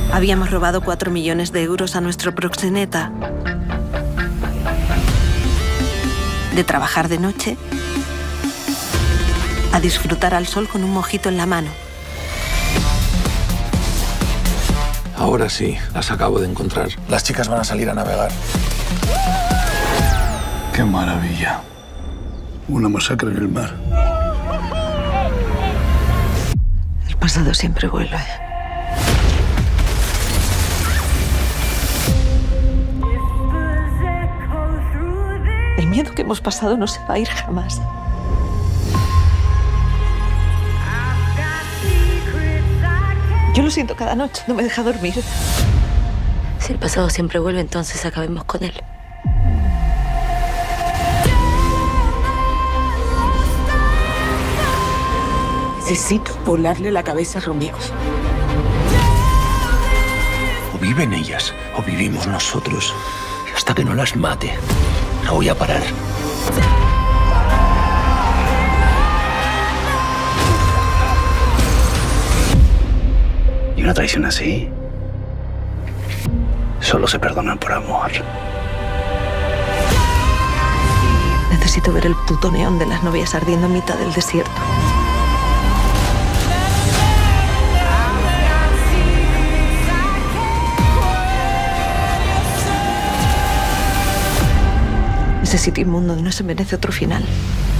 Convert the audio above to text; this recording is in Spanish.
Habíamos robado 4 millones de euros a nuestro proxeneta. De trabajar de noche a disfrutar al sol con un mojito en la mano. Ahora sí, las acabo de encontrar. Las chicas van a salir a navegar. ¡Qué maravilla! Una masacre en el mar. El pasado siempre vuelve. El miedo que hemos pasado no se va a ir jamás. Yo lo siento cada noche, no me deja dormir. Si el pasado siempre vuelve, entonces acabemos con él. Necesito volarle la cabeza a Romeo. O viven ellas, o vivimos nosotros. Y hasta que no las mate, no voy a parar. Y una traición así solo se perdona por amor. Necesito ver el puto neón de las novias ardiendo en mitad del desierto. Ese sitio inmundo no se merece otro final.